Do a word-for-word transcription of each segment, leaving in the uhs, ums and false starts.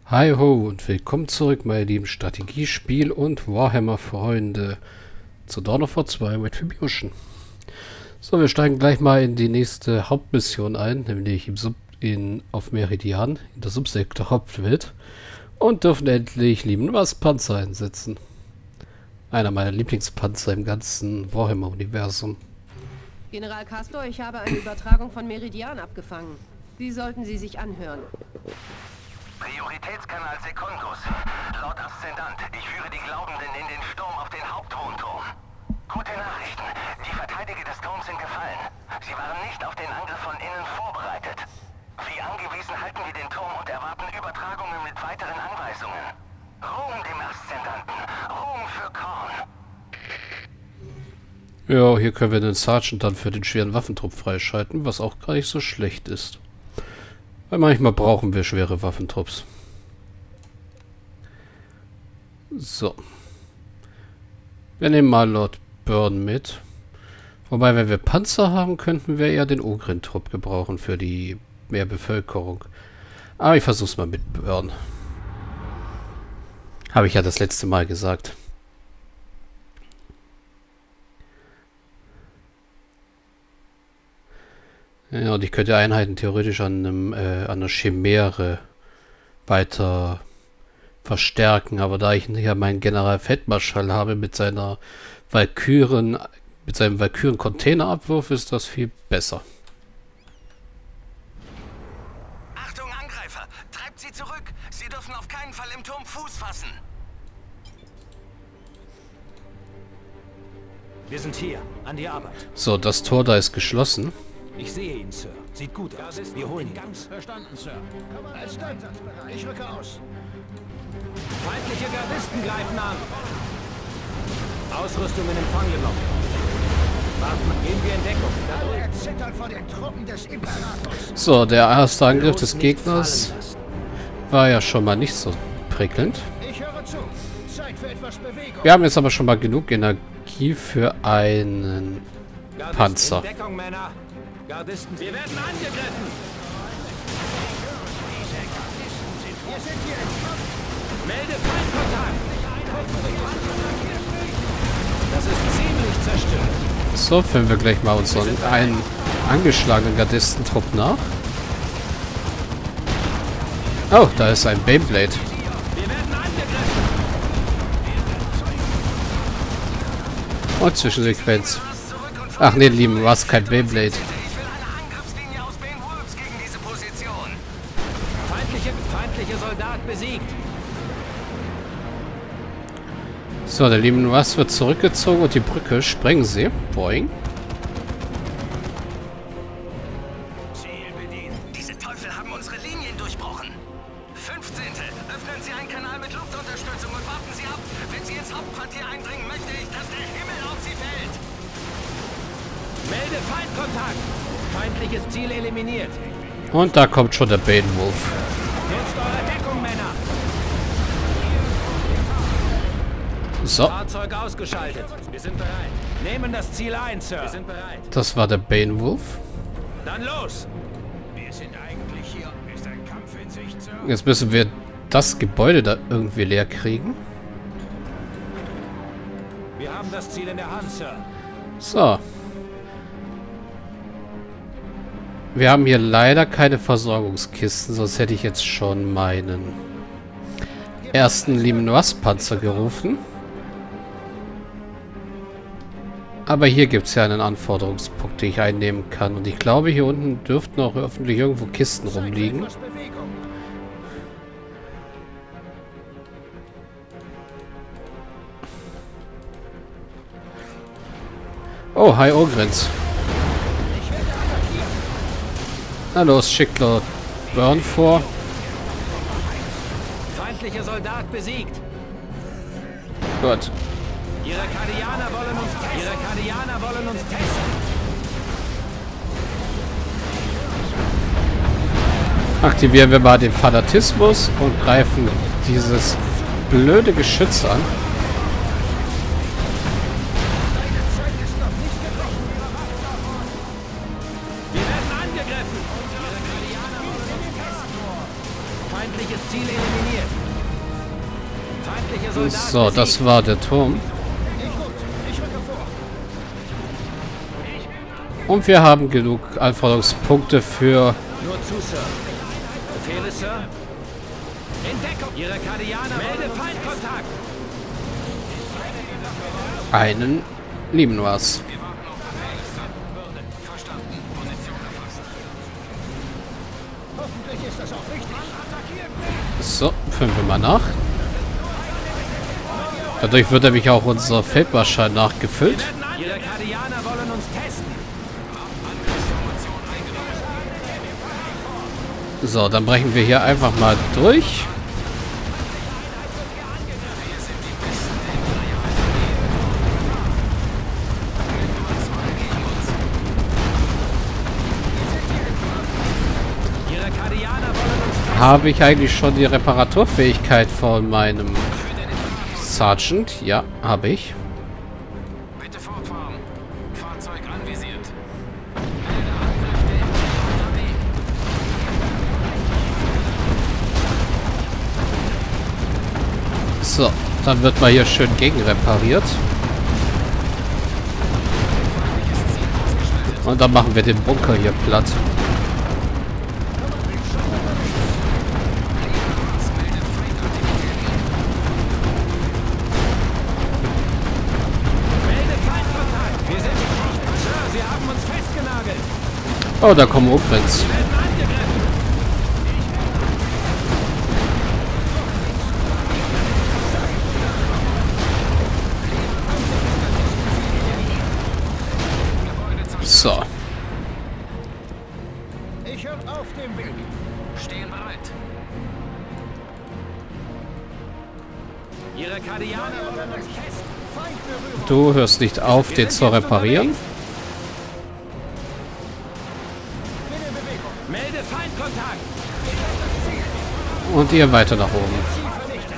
Hi ho und willkommen zurück, meine lieben Strategiespiel- und Warhammer-Freunde zu Dawn of War zwei Retribution. So, wir steigen gleich mal in die nächste Hauptmission ein, nämlich im Sub in, auf Meridian, in der Subsektor Hauptwelt, und dürfen endlich lieben was Panzer einsetzen. Einer meiner Lieblingspanzer im ganzen Warhammer-Universum. General Castor, ich habe eine Übertragung von Meridian abgefangen. Die sollten Sie sich anhören. Prioritätskanal Secundus. Laut Aszendant, ich führe die Glaubenden in den Sturm auf den Hauptthronturm. Gute Nachrichten. Die Verteidiger des Turms sind gefallen. Sie waren nicht auf den Angriff von innen vorbereitet. Wie angewiesen halten wir den Turm und erwarten Übertragungen mit weiteren Anweisungen. Ruhm dem Aszendanten. Ruhm für Korn. Ja, hier können wir den Sergeant dann für den schweren Waffentrupp freischalten, was auch gar nicht so schlecht ist. Weil manchmal brauchen wir schwere Waffentrupps. So. Wir nehmen mal Lord Burn mit. Wobei, wenn wir Panzer haben, könnten wir eher den Ogrin-Trupp gebrauchen für die mehr Bevölkerung. Aber ich versuch's mal mit Burn. Habe ich ja das letzte Mal gesagt. Ja, und ich könnte Einheiten theoretisch an, einem, äh, an einer Chimäre weiter verstärken, aber da ich hier meinen Generalfeldmarschall habe mit seiner Valkyren, mit seinem Valkyren-Containerabwurf, ist das viel besser. Achtung, Angreifer! Treibt sie zurück! Sie dürfen auf keinen Fall im Turm Fuß fassen! Wir sind hier, an die Arbeit. So, das Tor da ist geschlossen. Ich sehe ihn, Sir. Sieht gut aus. Wir holen ihn. Ganz verstanden, Sir. Als dann. Ich rücke aus. Feindliche Gardisten greifen an. Ausrüstung in Empfang genommen. Warten, gehen wir in Deckung. Alle erzittern vor den Truppen des Imperators. So, der erste Angriff des Gegners war ja schon mal nicht so prickelnd. Ich höre zu. Zeit für etwas Bewegung. Wir haben jetzt aber schon mal genug Energie für einen Gardisten Panzer. in Deckung, Männer. Gardisten, wir werden angegriffen. Wir sind hier im Kampf. Melde Feindkontakt. Das ist ziemlich zerstört. So, füllen wir gleich mal unseren einen angeschlagenen Gardistentrupp nach. Oh, da ist ein Beyblade. Wir werden angegriffen. Und Zwischensequenz. Ach nee, lieben, du hast kein Beyblade. Ich will eine Angriffslinie aus Bane Wolves gegen diese Position. Feindliche, feindliche Soldat besiegt. So, der lieben Russ wird zurückgezogen und die Brücke sprengen sie. Boing. Ziel bedient. Diese Teufel haben unsere Linien durchbrochen. fünfzehnte Öffnen Sie einen Kanal mit Luftunterstützung und warten Sie ab. Wenn Sie ins Hauptquartier eindringen, möchte ich, dass der Himmel auf Sie fällt. Melde Feindkontakt. Feindliches Ziel eliminiert. Und da kommt schon der Bane Wolf. Nutzt eure Deckung, Männer. So, Fahrzeug ausgeschaltet. Wir sind bereit. Nehmen das Ziel ein, Sir. Wir sind bereit. das war der Bane Wolf. Dann los. Wir sind eigentlich hier. Ist ein Kampf in Sicht, Sir. Jetzt müssen wir das Gebäude da irgendwie leer kriegen. Wir haben das Ziel in der Hand, Sir. So. Wir haben hier leider keine Versorgungskisten, sonst hätte ich jetzt schon meinen ersten lieben Russ-Panzer gerufen. Aber hier gibt es ja einen Anforderungspunkt, den ich einnehmen kann. Und ich glaube, hier unten dürften auch öffentlich irgendwo Kisten Zeit für rumliegen. etwas Bewegung. Oh, hi Ogrins. Na los, schickt Lord Burn vor. Feindlicher Soldat besiegt. Gut. Ihre Kardianer wollen uns testen. Ihre Kardianer wollen uns testen. Aktivieren wir mal den Fanatismus und greifen dieses blöde Geschütz an. Wir werden angegriffen. Ihre Kardianer wollen uns testen. Feindliches Ziel eliminiert. Feindliche Soldaten So, das besiegt. war der Turm. Und wir haben genug Anforderungspunkte für Nur zu, Sir. Befehle, Sir. Entdeckung. Ihre Kardianer. Melde Feindkontakt. einen Limnoas. So, fünf wir mal nach. Dadurch wird nämlich auch unser Feldmarschall nachgefüllt. Ihre Kardianer wollen uns testen. So, dann brechen wir hier einfach mal durch. Ihre Kardianer wollen uns testen. Habe ich eigentlich schon die Reparaturfähigkeit von meinem Sergeant? Ja, habe ich. Bitte fortfahren. Fahrzeug anvisiert. Melde Angriff der Armee. So, dann wird mal hier schön gegenrepariert. Und dann machen wir den Bunker hier platt. Melde Feindkontakt. Wir sind Sir, Sie haben uns festgenagelt. Oh, da kommen Obrins. Wir werden angegriffen. So. Ich höre auf dem Weg. Stehen bereit. Ihre Kardianer wollen uns testen. Feindberührung. Du hörst nicht auf, Wir den sind zu jetzt reparieren. unterwegs. Bin in Bewegung. Melde Feindkontakt. Und ihr weiter nach oben. Ziel vernichtet.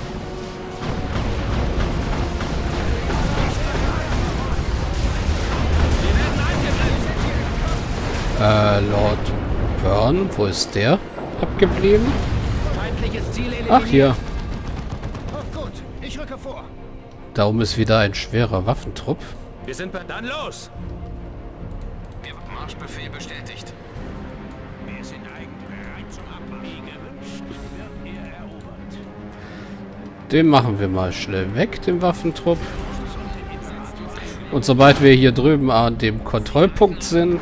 Wir werden angegriffen. Äh, Lord Burn, wo ist der abgeblieben? Feindliches Ziel eliminiert. Ach, hier. Auch gut. Ich rücke vor. Da oben ist wieder ein schwerer Waffentrupp. Wir sind bei... Dann los. Marschbefehl bestätigt. Wir sind eigentlich bereit zum Abmarsch. Wie gewünscht wird er erobert. Den machen wir mal schnell weg, den Waffentrupp. Und sobald wir hier drüben an dem Kontrollpunkt sind,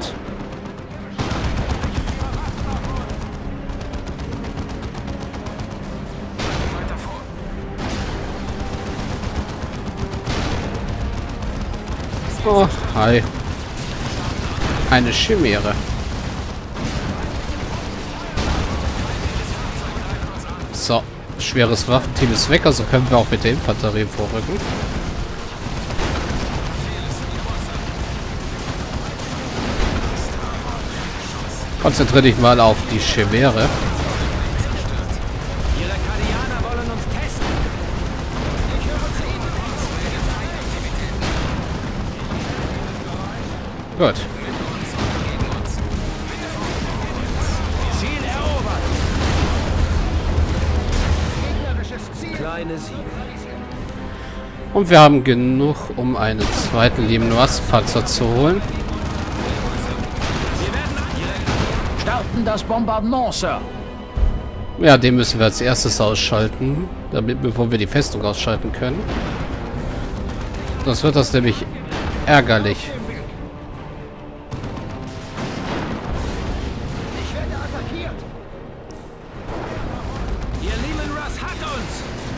Weiter vor. oh, hi. Eine Chimäre. So, schweres Waffenteam ist weg, also können wir auch mit der Infanterie vorrücken. Konzentriere dich mal auf die Chimäre. Ihre Kardianer wollen uns testen. Gut. Ziel erobert. Gegnerisches Ziel. Kleine Sieg. Und wir haben genug, um einen zweiten Limnoas-Panzer zu holen. Starten das Bombardement, Sir. Ja, den müssen wir als erstes ausschalten, damit, bevor wir die Festung ausschalten können. Sonst wird das nämlich ärgerlich. Ich werde attackiert. Ihr Leman Russ hat uns.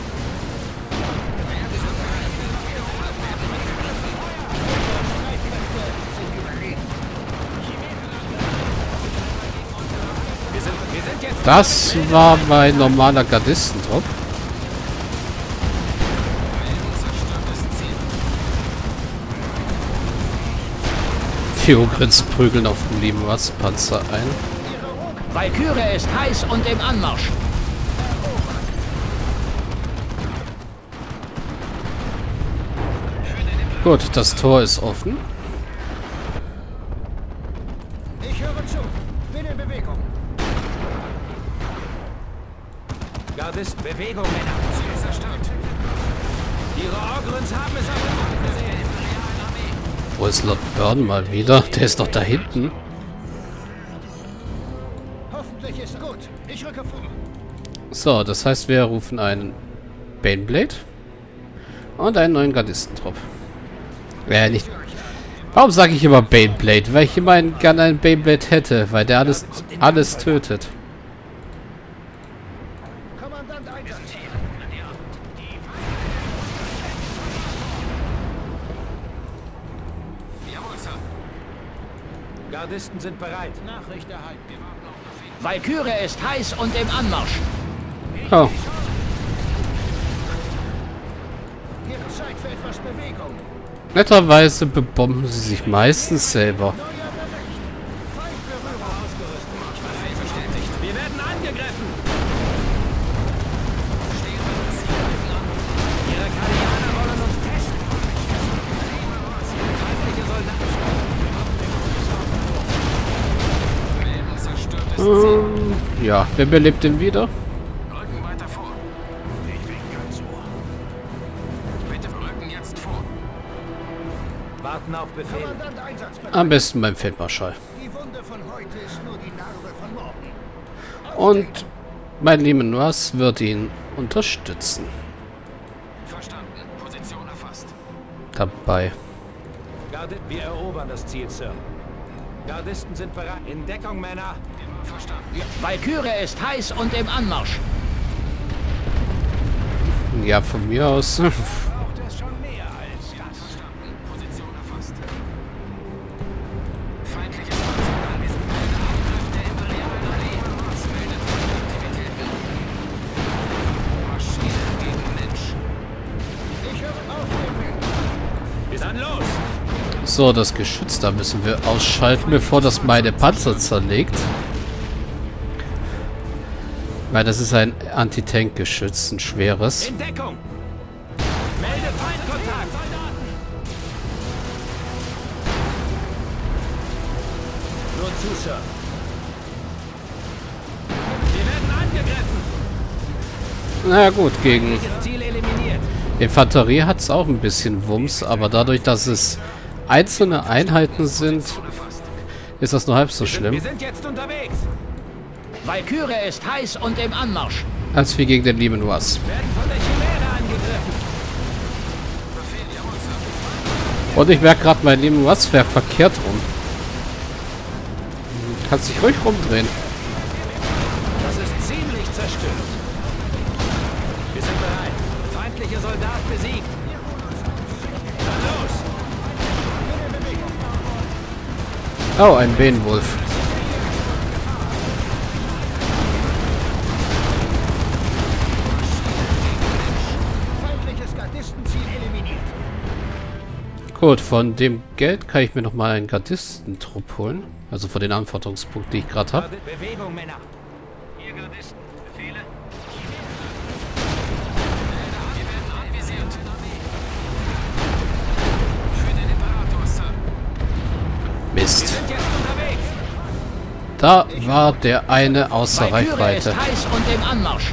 Wir sind, wir sind jetzt... Das war mein normaler Gardistentrupp. Die Ogrins prügeln auf dem Limnoas-Panzer ein. Valkyrie ist heiß und im Anmarsch. Gut, das Tor ist offen. Ich höre zu. Bin in Bewegung. Gardisten, Bewegung, Männer. Ziel zerstört. Ihre Ogrins haben es aber gesehen. Wo ist Lord Burn mal wieder? Der ist doch da hinten. Hoffentlich ist gut. Ich rücke vor. So, das heißt, wir rufen einen Baneblade und einen neuen Gardistentrupp. Äh, nicht. Warum sage ich immer Baneblade? Weil ich immer gerne einen Baneblade hätte, weil der alles, alles tötet. Kommandant Einsatz. Jawohl, Sir. Gardisten sind bereit. Nachricht erhalten. Wir warten auf Befehl. Walküre ist heiß und im Anmarsch. Oh, Ihre Zeit für etwas Bewegung. netterweise bebomben sie sich meistens selber. Neuer Bericht. Feindberührung. Wir werden angegriffen. Ihre Kadianer wollen uns testen. Feindliche Soldaten. Ähm, ja, wer belebt den wieder? Rücken weiter vor. Ich bin ganz ohr. Bitte rücken jetzt vor. Warten auf Befehl. Kommandant Einsatzbereit. Am besten beim Feldmarschall. Die Wunde von heute ist nur die Narbe von morgen. Und mein Limonois wird ihn unterstützen. Verstanden. Position erfasst. Dabei. Gardi Wir erobern das Ziel, Sir. Gardisten sind bereit. In Deckung, Männer. Verstanden. Walküre ist heiß und im Anmarsch. Ja, von mir aus. Braucht es schon mehr als das. Verstanden. Position erfasst. Feindliches Fahrzeug anwesend. Angriff der imperialen Armee. Was meldet Feindaktivitäten? Maschine gegen Mensch. Ich höre auf, Himmel. Wir sind los. So, das Geschütz, da müssen wir ausschalten, bevor das meine Panzer zerlegt. Weil das ist ein Anti-Tank-Geschütz, ein schweres. In Deckung. Melde Feindkontakt. Nur zu, Sir. Wir werden angegriffen. Na gut, gegen Welches Ziel eliminiert? Infanterie hat es auch ein bisschen Wumms, aber dadurch, dass es einzelne Einheiten sind, ist das nur halb so Wir schlimm, sind jetzt unterwegs. Walküre ist heiß und im Anmarsch. als wie gegen den Limonois. Werden von der Chimäre angegriffen. Befehl, jawohl, Sir. Und ich merke gerade, mein Limonois wäre verkehrt rum. Kannst dich ruhig rumdrehen. Das ist ziemlich zerstört. Wir sind bereit. Feindliche Soldat besiegt. Dann los. Oh, ein Behenwolf. Feindliches Gardistenziel eliminiert. Gut, von dem Geld kann ich mir nochmal einen Gardistentrupp holen. Also von den Anforderungspunkten, die ich gerade habe. Bewegung, Männer. Ihr Gardisten, Befehle? Wir werden anvisiert. Für den Imperator, Sir. Mist. Sind jetzt unterwegs. Da war der eine außer Walküre Reichweite. ist heiß und im Anmarsch.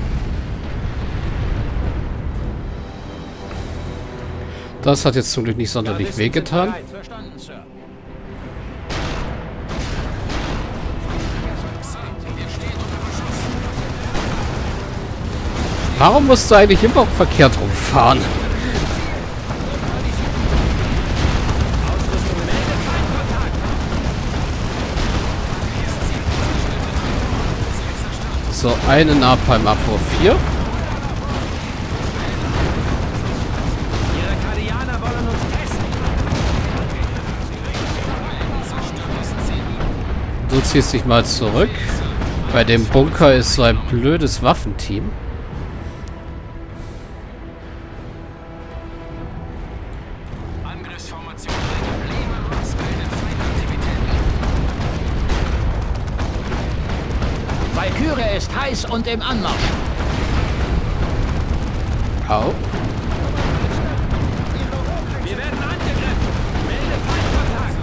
Das hat jetzt zum Glück nicht sonderlich Gardisten sind wehgetan. bereit. Verstanden, Sir. Wir stehen unter Beschuss. Warum musst du eigentlich immer verkehrt rumfahren? Ausrüstung meldet Feindkontakt. So, eine Napalm-Abwurf vier. Ihre Kadianer wollen uns testen. Du ziehst dich mal zurück. Bei dem Bunker ist so ein blödes Waffenteam. Angriffsformation eingeblieben. Was meldet Feindaktivitäten? Walküre ist heiß und im Anmarsch. Au. Wir werden angegriffen. Melde Feindkontakt.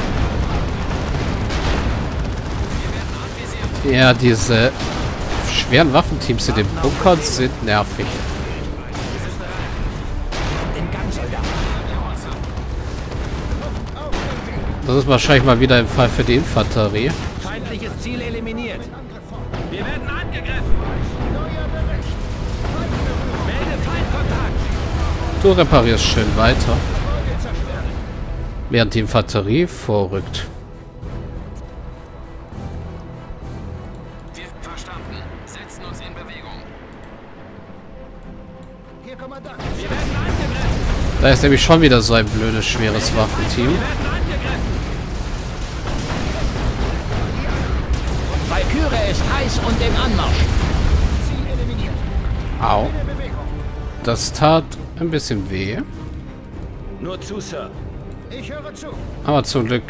Wir werden anvisiert. Ja, diese schweren Waffenteams in den Bunkern sind nervig. Das ist wahrscheinlich mal wieder ein Fall für die Infanterie. Feindliches Ziel eliminiert. Wir werden angegriffen. Melde Feindkontakt. Du reparierst schön weiter. Während die Infanterie vorrückt. Verstanden. Setzen uns in Bewegung. Hier, Kommandant. Wir werden angegriffen. Da ist nämlich schon wieder so ein blödes, schweres Waffenteam. Wir werden angegriffen. Valkyrie ist heiß und im Anmarsch. Ziel eliminiert. Au. In Bewegung. Das tat ein bisschen weh. Nur zu, Sir. Ich höre zu. Aber zum Glück.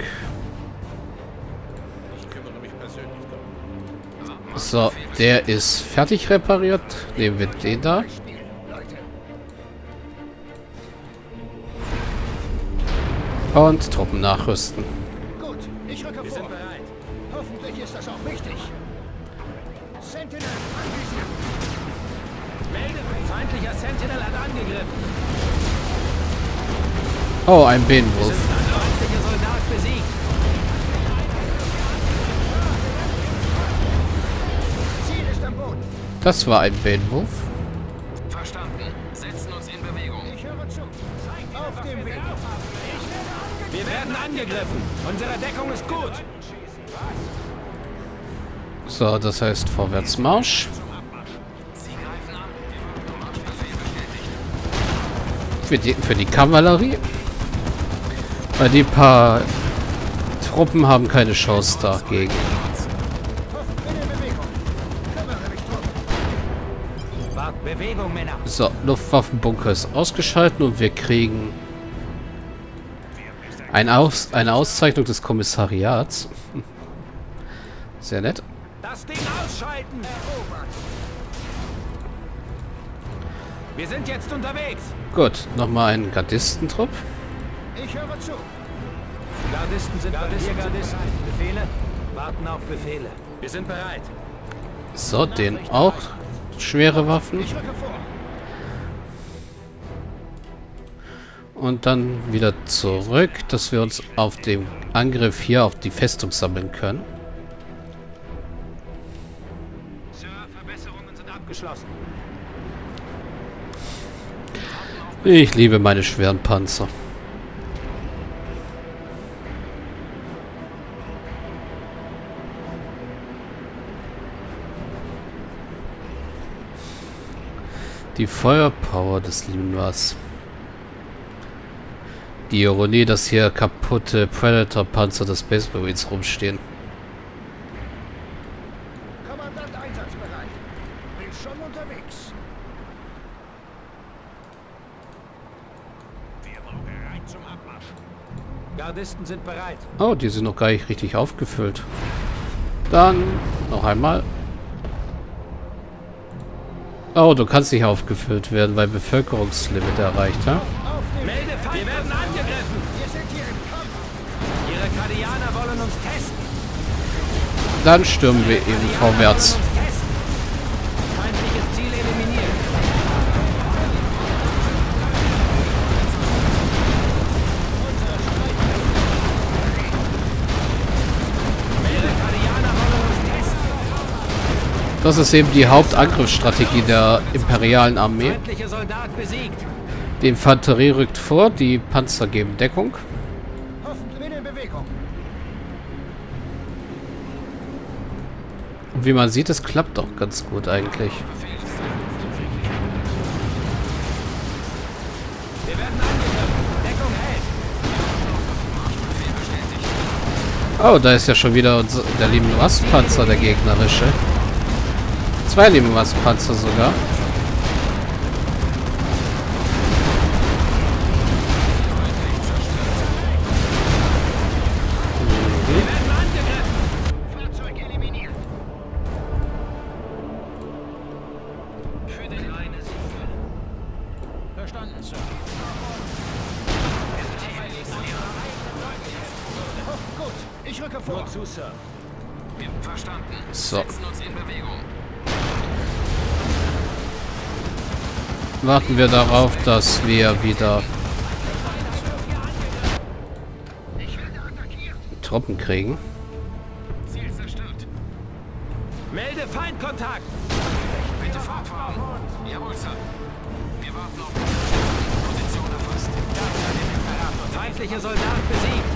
So, der ist fertig repariert. Nehmen wir den da. Spiel, Leute. Und Truppen nachrüsten. Gut, ich rücke Wir vor. sind bereit. Hoffentlich ist das auch wichtig. Sentinel, anvisieren. Melde. Feindlicher Sentinel hat angegriffen. Oh, ein Behenwurf. Feindlicher Soldat besiegt. Ziel ist am Boden. Das war ein Behenwurf. Verstanden. Setzen uns in Bewegung. Ich höre zu. Auf dem Weg. Wir werden angegriffen. Unsere Deckung ist gut. So, das heißt Vorwärtsmarsch. Sie greifen an. Marschbefehl bestätigt. Für die, für die Kavallerie. Weil die paar Truppen haben keine Chance dagegen. Hoffen, bin in Bewegung. Kümmere mich drum. Wart, Bewegung, Männer. So, Luftwaffenbunker ist ausgeschaltet und wir kriegen ein Aus, eine Auszeichnung des Kommissariats. Sehr nett. Das Ding ausschalten. Wir sind jetzt unterwegs. Gut, nochmal ein Gardistentrupp. Ich höre zu. Gardisten sind Gardisten. Gardisten. Befehle? Warten auf Befehle. Wir sind bereit. So, den auch schwere Waffen. Ich rücke vor. Und dann wieder zurück, dass wir uns auf dem Angriff hier auf die Festung sammeln können. Sir, Verbesserungen sind abgeschlossen. Ich liebe meine schweren Panzer. Die Feuerpower des lieben was. Die Ironie, dass hier kaputte Predator-Panzer des Space Marines rumstehen. Kommandant einsatzbereit. Bin schon unterwegs. Wir brauchen bereit zum Abmarsch. Gardisten sind bereit. Oh, die sind noch gar nicht richtig aufgefüllt. Dann noch einmal. Oh, du kannst nicht aufgefüllt werden, weil Bevölkerungslimit erreicht, ja? Auf dem Weg. Melde Feind. Wir werden angegriffen. Wir sind hier im Kampf. Ihre Kardianer wollen uns testen. Dann stürmen wir eben vorwärts. Wollen uns testen. Feindliches Ziel eliminiert. Ihre Kardianer wollen uns testen. Das ist eben die Hauptangriffsstrategie der imperialen Armee. Feindlicher Soldat besiegt. Die Infanterie rückt vor, die Panzer geben Deckung. Hoffentlich bin in Bewegung. Und wie man sieht, es klappt doch ganz gut eigentlich. Wir werden angegriffen. Deckung hält. Oh, da ist ja schon wieder unser, der lieben Rastpanzer, der gegnerische. Zwei lieben Rastpanzer sogar. Wir werden angegriffen. Fahrzeug eliminiert. Für den reine Sieg. Verstanden, Sir. Hoff, gut. Ich rücke vor. Nur zu, Sir. Verstanden. So. Setzen uns in Bewegung. warten wir darauf, dass wir wieder Truppen kriegen. Ziel zerstört. Melde Feindkontakt! Bitte fortfahren. Jawohl, Sir. Wir warten auf die Position erfasst. Feindliche Soldaten besiegt.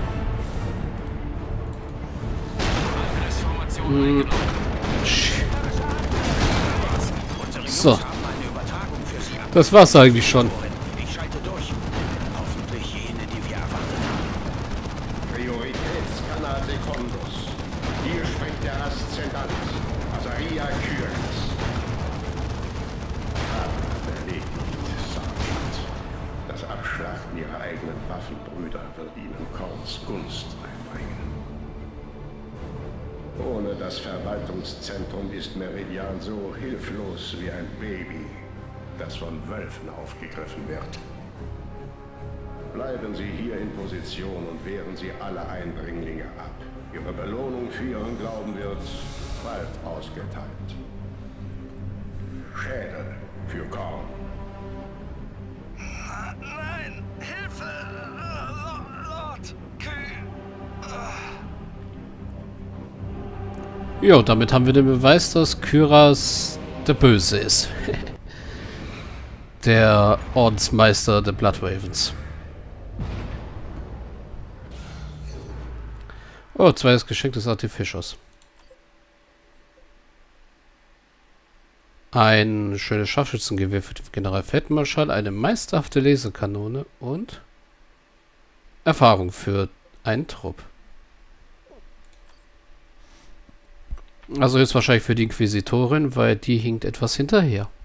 Angriffsformation Hm. eingenommen. So. Das war's eigentlich schon. Ich schalte durch. Hoffentlich jene, die wir erwartet haben. Prioritätskanal Secundus. Hier spricht der Aszendant, Azaria Kyrios. Vater erledigt, Sergeant. Das Abschlachten ihrer eigenen Waffenbrüder wird ihnen Korns Gunst einbringen. Ohne das Verwaltungszentrum ist Meridian so hilflos wie ein Baby, das von Wölfen aufgegriffen wird. Bleiben Sie hier in Position und wehren Sie alle Eindringlinge ab. Ihre Belohnung für Ihren Glauben wird bald ausgeteilt. Schädel für Korn. Nein! Hilfe! Lord! Jo, damit haben wir den Beweis, dass Kyras der Böse ist. Der Ordensmeister der Blood Ravens. Oh, zweites Geschenk des Artificers. Ein schönes Scharfschützengewehr für den Generalfeldmarschall, eine meisterhafte Laserkanone und Erfahrung für einen Trupp. Also jetzt wahrscheinlich für die Inquisitorin, weil die hinkt etwas hinterher.